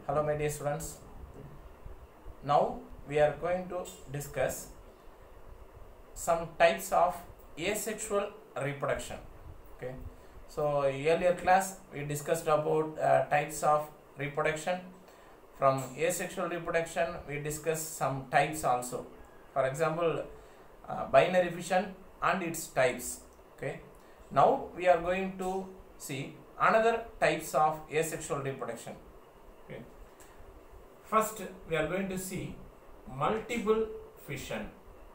Hello my dear students. Now we are going to discuss some types of asexual reproduction. Okay. So earlier class we discussed about types of reproduction. From asexual reproduction we discussed some types also. For example, binary fission and its types. Okay. Now we are going to see another types of asexual reproduction. Okay. First we are going to see multiple fission.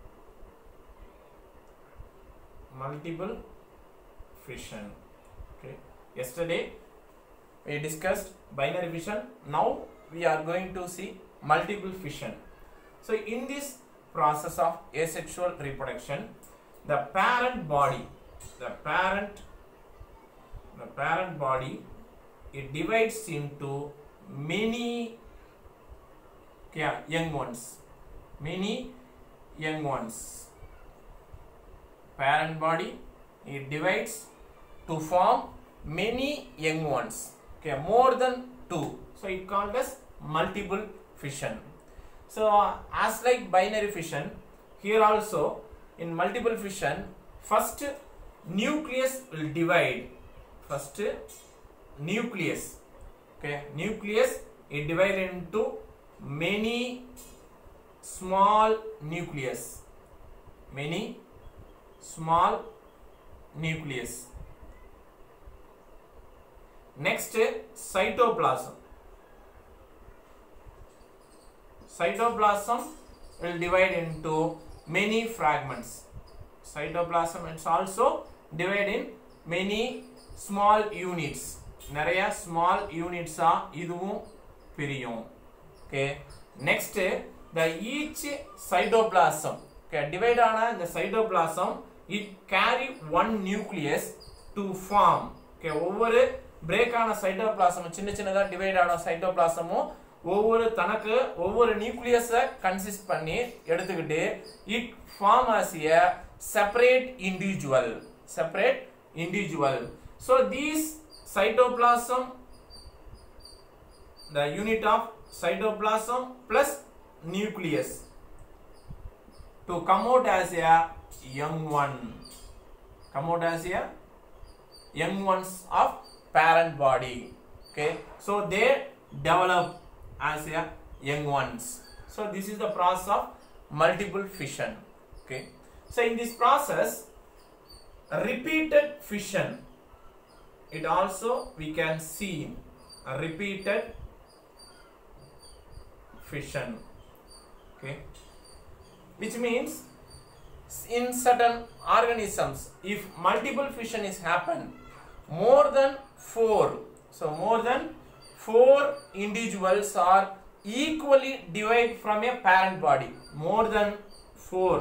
Multiple fission. Okay. Yesterday we discussed binary fission. Now we are going to see multiple fission. So in this process of asexual reproduction, the parent body, it divides into many young ones. Parent body, it divides to form many young ones. Okay, more than two. So it called as multiple fission. So as like binary fission, here also in multiple fission, first nucleus will divide. First nucleus. Okay, nucleus is divided into many small nucleus. Many small nucleus. Next, cytoplasm. Cytoplasm will divide into many fragments. Cytoplasm is also divided in many small units. Nariya small units are iduvum piriyum. Okay. Next, the each cytoplasm. Okay, divide on the cytoplasm, it carry one nucleus to form. Okay, over break on a cytoplasm, chinna divide on a cytoplasm, over tanaka, over nucleus consist panni, it form as a separate individual. So these cytoplasm, the unit of cytoplasm plus nucleus to come out as a young one. Come out as a young ones of parent body. Okay. So they develop as a young ones. So this is the process of multiple fission. Okay. So in this process, repeated fission, it also we can see a repeated fission. Okay, which means in certain organisms, if multiple fission is happen, more than 4, so more than 4 individuals are equally divided from a parent body. More than 4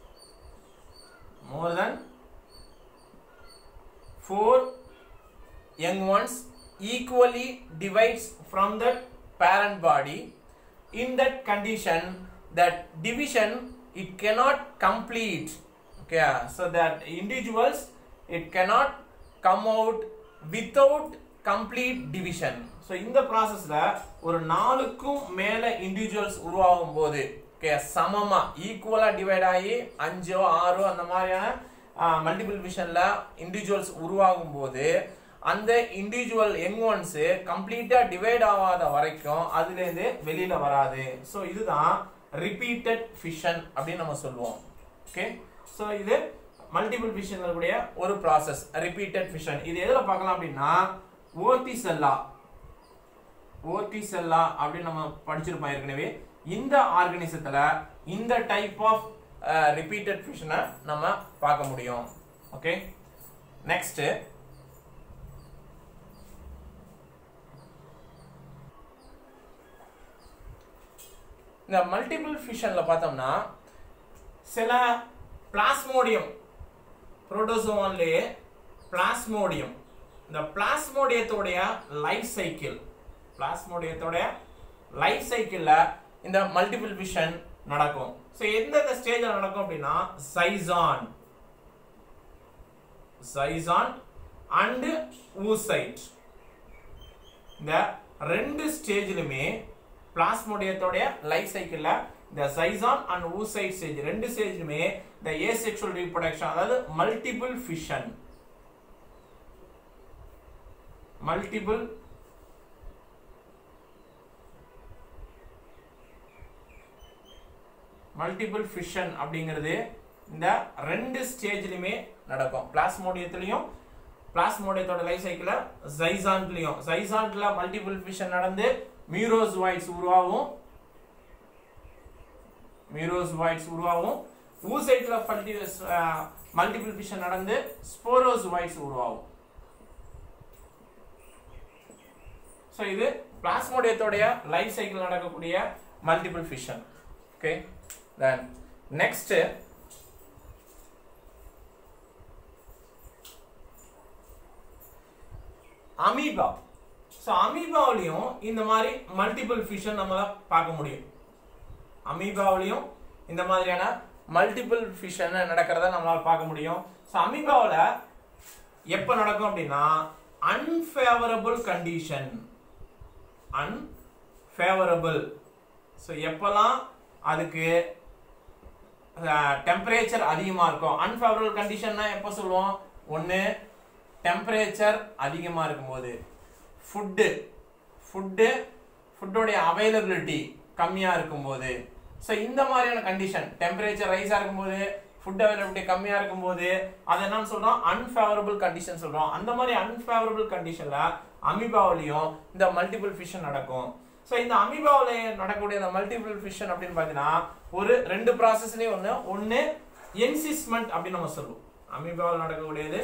young ones equally divides from the parent body. In that condition, that division it cannot complete. Okay, so that individuals it cannot come out without complete division. So in the process la ஒரு நாலுக்கும் மேல individuals உருவாகும் போது okay சமமா ஈக்குவலா divide ஆகி 5 6 அந்த மாதிரியான multiple விஷன்ல individuals உருவாகும் போது அந்த இண்டிவிஜுவல் யங் ஒன்ஸ் கம்ப்ளீட்டா டிவைட் ஆகாத வரைக்கும் அதுல இருந்து வெளியில வராது. சோ இதுதான் ரிப்பீட்டட் ஃபிஷன் அப்படி நம்ம சொல்லுவோம். ஓகே, சோ இது மல்டிபிள் ஃபிஷன்ல கூடிய ஒரு process ரிப்பீட்டட் ஃபிஷன். இது எதுல பார்க்கலாம் அப்படினா ஓர்டிசெல்லா அப்படி நம்ம படிச்சிருப்போம் ஏற்கனவே. இந்த ஆர்கானிசத்துல இந்த டைப் ஆஃப் ரிப்பீட்டட் ஃபிஷனை நம்ம பார்க்க முடியும். ஓகே, நெக்ஸ்ட் இந்த மல்டிபிள் ஃபிஷன்ல பார்த்தோம்னா சில பிளாஸ்மோடியம் புரோட்டோசோவான்லயே பிளாஸ்மோடியம், இந்த பிளாஸ்மோடியத்தோட லைஃப் சைக்கிள்ல இந்த மல்டிபிள் ஃபிஷன் நடக்கும். சோ எந்த ஸ்டேஜ்ல நடக்கும் அப்படினா சைசான் and oocyte. The ரெண்டு ஸ்டேஜ்லயுமே பிளாஸ்மோடியத்தோட லைஃப் சைக்கிள்ல இந்த சைசான் அண்ட் oocyte ஸ்டேஜ் ரெண்டு ஸ்டேஜ்லயுமே இந்த asexual reproduction அதாவது மல்டிபிள் ஃபிஷன் மல்டிபிள் ஃபிஷன் அப்படிங்கிறது இந்த ரெண்டு ஸ்டேஜ்லயுமே நடக்கும். பிளாஸ்மோடியத்திலையும் பிளாஸ்மோடியத்தோட லைஃப் சைக்கிள்ல சைசான்ட்ல மல்டிபிள் ஃபிஷன் நடந்து மியூரோசோயிட்ஸ் உருவாகும். oocyteல மல்டிபிள் ஃபிஷன் நடந்து ஸ்போரோசோயிட்ஸ் உருவாகும். சோ இது பிளாஸ்மோடியத்தோட லைஃப் சைக்கிள் நடக்கக்கூடிய multiple fission. Okay, then next amoeba. So அமீபாவிலையும் இந்த மாதிரி மல்டிபிள் ஃபிஷன் நம்மளால பார்க்க முடியும். அமீபாவிலையும் இந்த மாதிரியான மல்டிபிள் ஃபிஷன் நடக்கிறத நம்மளால பார்க்க முடியும். சோ அமீபாவில எப்ப நடக்கும் அப்படின்னா அன்ஃபேவரபிள் கண்டிஷன். சோ எப்பலாம் அதுக்கு டெம்பரேச்சர் அதிகமா இருக்கும். அன்ஃபேவரபிள் கண்டிஷன்னா எப்ப சொல்லுவோம்? ஒன்னு டெம்பரேச்சர் அதிகமா இருக்கும்போது, ஃபுட்டோட அவைலபிலிட்டி கம்மியா இருக்கும்போது. ஸோ இந்த மாதிரியான கண்டிஷன் டெம்பரேச்சர் ரைஸா இருக்கும்போது, ஃபுட் அவைலபிலிட்டி கம்மியா இருக்கும்போது அதை என்னன்னு சொல்றோம்? அன்ஃபேவரபிள் கண்டிஷன் சொல்றோம். அந்த மாதிரி அன்ஃபேவரபிள் கண்டிஷன்ல அமீபாவிலையும் இந்த மல்டிபிள் ஃபிஷன் நடக்கும். ஸோ இந்த அமீபாவில் நடக்கக்கூடிய இந்த மல்டிபிள் ஃபிஷன் அப்படின்னு பார்த்தீங்கன்னா ஒரு ரெண்டு ப்ராசஸ்லேயும் ஒன்று என்சிஸ்மெண்ட் அப்படின்னு நம்ம சொல்லுவோம். அமீபாவில் நடக்கக்கூடியது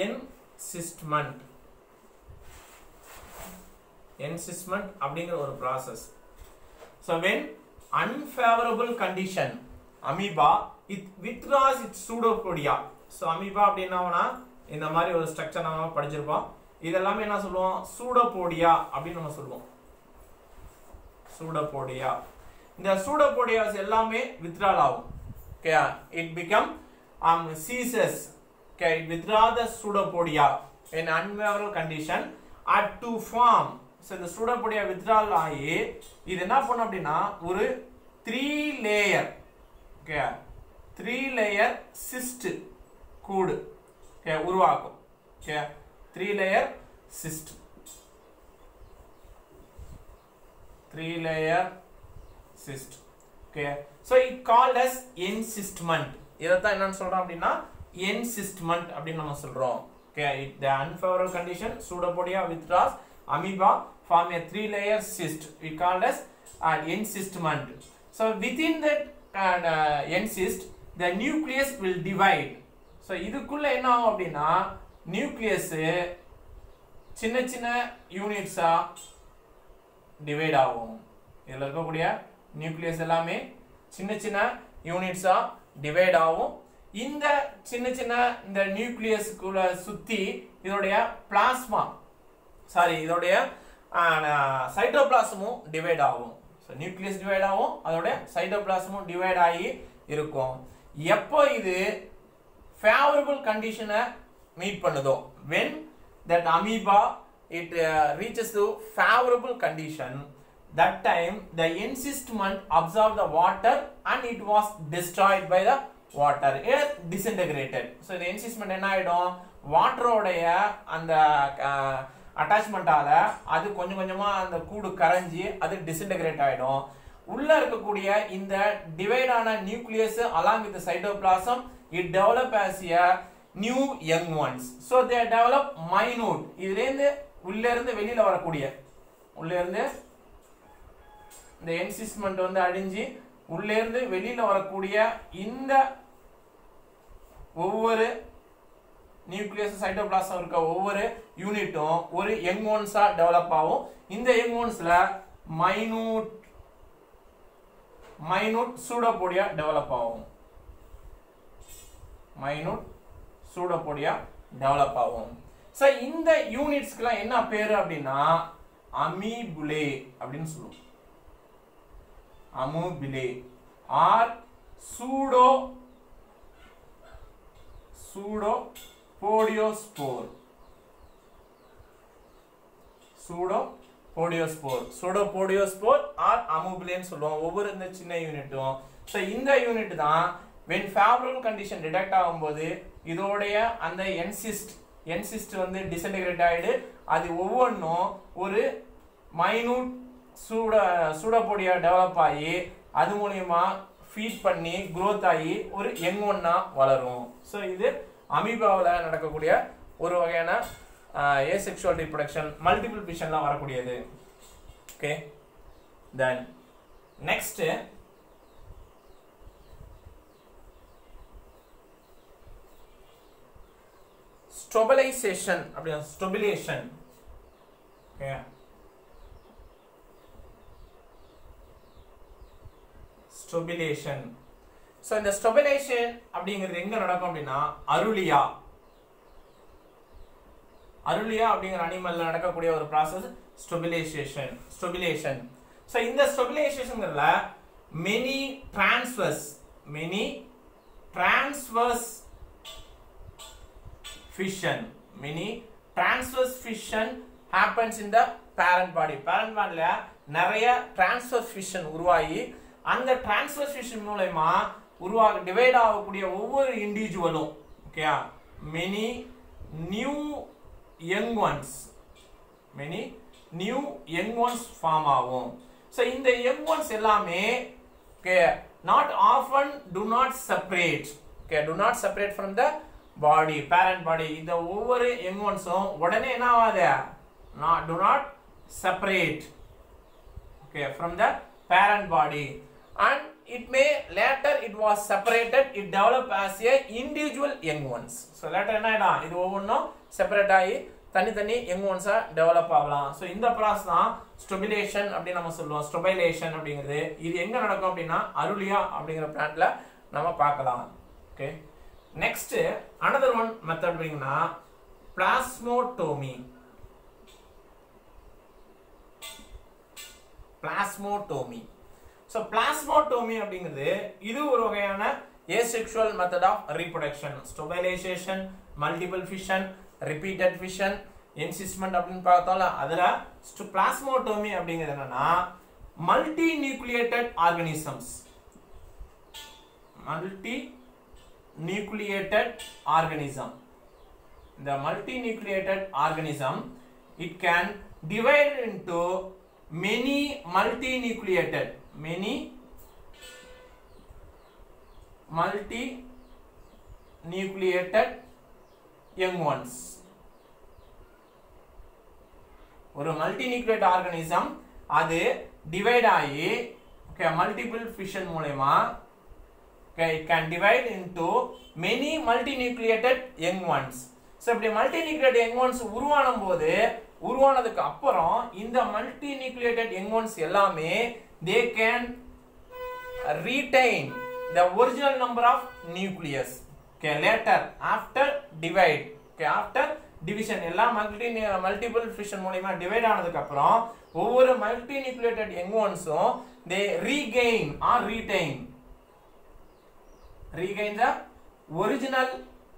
என்சிஸ்மெண்ட் அப்படிங்கிற ஒரு process. So when unfavorable condition amoeba it withdraws its pseudopodia. So amoeba அப்படின்னா இந்த மாதிரி ஒரு ஸ்ட்ரக்சர் நம்ம படிச்சிருப்போம். இதெல்லாமே என்ன சொல்லுவோம்? சூடோபோடியா அப்படின்னு நம்ம சொல்லுவோம். pseudopodia. இந்த pseudopodias எல்லாமே withdrawal ஆகும். Okay, it become ceases. Okay, it withdraw the pseudopodia in unfavorable condition at to form. So இந்த pseudopodia withdrawal ஆகி இது என்ன பண்ணும் அப்படின்னா ஒரு 3 layer cyst கூடு உருவாக்கும். Okay, 3 layer cyst. 3 layer cyst. Okay, so it called as encystment. இதத்தான் என்னன்னு சொல்றோம் அப்படின்னா encystment அப்படின்னு நம்ம சொல்றோம். Okay, the unfavorable condition pseudopodia withdraws, amoeba form a 3 layer cyst. We called as encystment. So within that encyst the nucleus will divide. So இதுக்குள்ள என்ன ஆகும் அப்படின்னா நியூக்ளியஸ் சின்ன சின்ன யூனிட்ஸா டிவைட் ஆகும். இதுல இருக்கக்கூடிய நியூக்ளியஸ் எல்லாமே சின்ன சின்ன யூனிட்ஸா டிவைட் ஆகும். இந்த சின்ன சின்ன இந்த நியூக்ளியஸ்க்குள்ள சுத்தி இதோடைய இதோடைய சைட்டோபிளாசமும் டிவைட் ஆகும். ஸோ நியூக்ளியஸ் டிவைட் ஆகும், அதோட சைட்டோபிளாசமும் டிவைட் ஆகி இருக்கும். எப்போ இது ஃபேவரபிள் கண்டிஷனை மீட் பண்ணுதோ, when that amoeba it reaches to favorable condition, that time the encystment absorbed the water and it was destroyed by the water, it disintegrated. So the encystment என்ன ஆயிடும்? வாட்டரோடைய அந்த அட்டாச்மெண்டால அது கொஞ்சம் கொஞ்சமா அந்த கூடு கரைஞ்சி அது டிசின்டகிரேட் ஆயிடும். உள்ள இருக்கக்கூடிய இந்த டிவைட் ஆன nucleus along with the cytoplasm it develop as a new young ones. So they develop minute. இதுல இருந்து உள்ள இருந்து வெளியில வரக்கூடிய உள்ள இருந்து இந்த என்சிஸ்மெண்ட் வந்து அழிஞ்சி உள்ள இருந்து வெளியில வரக்கூடிய இந்த ஒவ்வொரு நியூக்ளியஸ் சைட்டோபிளாசம் இருக்க ஒவ்வொரு யூனிட்டும் ஒரு யங் ஒன்ஸா டெவலப் ஆகும். இந்த யங் ஒன்ஸ்ல மைனூட் சூடோபோடியா டெவலப் ஆகும். சோ இந்த யூனிட்ஸ்க்குலாம் என்ன பேரு அப்படின்னா அமீபுலே அப்படின்னு சொல்லுவோம். அமீபுலே ஆர் சூடோபோடியோஸ்போர். போடியோஸ்போர், சூடோபோடியோஸ்போர் ஆர் அமோபிலியன் சொல்லுவோம் ஒவ்வொரு இந்த சின்ன யூனிட்டும். ஸோ இந்த யூனிட் தான் when favorable condition detect ஆகும்போது இதோடைய அந்த என்சிஸ்ட் வந்து டிஸ்இன்டகிரேட் ஆயிடு அது ஒவ்வொன்றும் ஒரு மைனூட் சூடோபோடியா டெவலப் ஆகி அது மூலமா ஃபீட் பண்ணி growth ஆகி ஒரு யங் ஒன்னா வளரும். ஸோ இது அமீபாவில் நடக்கக்கூடிய ஒரு வகையான ஏசெக்சுவல் ரீப்ரொடக்ஷன் மல்டிபிள் ஃபிஷன்லாம் வரக்கூடியது. ஓகே, தென் நெக்ஸ்ட் ஸ்டெபிலைசேஷன் அப்படினா ஸ்டெபிலேஷன். Okay, stabilization. ஸோ இந்த ஸ்டெபிலேஷன் அப்படிங்கிறது எங்க நடக்கும் அப்படின்னா அருளியா அப்படிங்கிற அனிமல்ல நடக்கக்கூடிய ஒரு ப்ராசஸ் ஸ்டெபிலேஷன். ஸோ இந்த ஸ்டெபிலைசேஷன்ல many transverse fission happens in the parent body. parent bodyல நிறைய transverse fission உருவாகி அந்த transverse fission மூலமா டிவைட் ஆகக்கூடிய ஒவ்வொரு இண்டிவிஜுவலும் ஓகேயா many new young ones form ஆகும். so இந்த young ones எல்லாமே okay not often do not separate from the body parent body. இந்த ஒவ்வொரு young onesம் உடனே என்ன ஆகாது do not separate okay from the parent body and it may later it was separated, it developed as a individual young ones. so later என்ன ஆயிடும் இது ஒவ்வொன்றும் separate ஆகி தனித்தனி young ones டெவலப் ஆகலாம். ஸோ இந்த ப்ராசஸ் தான் ஸ்டெபிலேஷன் அப்படின்னு நம்ம சொல்லுவோம். ஸ்டெபிலேஷன் அப்படிங்கிறது இது எங்க நடக்கும் அப்படின்னா அருளியா அப்படிங்கிற பிளான்ட்ல நம்ம பார்க்கலாம். Okay, next another one method அப்படிங்கன்னா பிளாஸ்மோடோமி. ஸோ பிளாஸ்மோடோமி அப்படிங்கிறது இது ஒரு வகையான asexual method of reproduction. Stabilization, multiple fission, repeated fission, encystment அப்படின்னு பார்த்தோம்ல அதுல பிளாஸ்மோடோமி அப்படிங்கிறது என்னன்னா multinucleated organisms. The multinucleated organism it can divide into many multinucleated young ones. ஒரு மல்டிநியூக்ளியேட் ஆர்கானிசம் அது டிவைட் ஆகி okay மல்டிபிள் ஃபிஷன் மூலமா okay it can divide into many multinucleated young ones. so இப்படி multinucleated young ones உருவானதுக்கு அப்புறம் இந்த multinucleated young ones எல்லாமே they can retain the original number of nucleus okay later after divide okay after division எல்லா multiple fission மூலமா divide ஆனதுக்கு அப்புறம் ஒவ்வொரு multinucleated young onesம் they regain or retain the original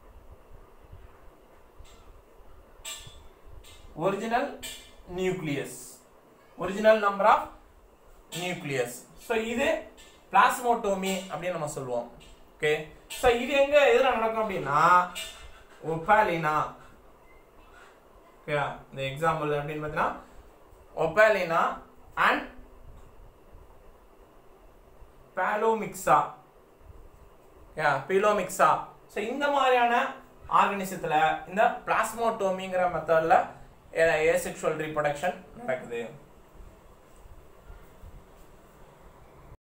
nucleus, original number of nucleus. so இது பிளாஸ்மோடோமி அப்படின்னு நம்ம சொல்லுவோம். Okay, so இது எங்க எதுல நடக்கும் அப்படின்னா ஒபாலினா. ஓகே, இந்த எக்ஸாம்பிள் அப்படின்னு பார்த்தீங்கன்னா ஒபாலினா அண்ட் பாலோமிக்ஸா. பிலோமிக்ஸா. ஸோ இந்த மாதிரியான ஆர்கானிசத்துல இந்த பிளாஸ்மோடோமிங்கிற மெத்தட்ல ஏசெக்சுவல் ரீப்ரொடக்ஷன் நடக்குது.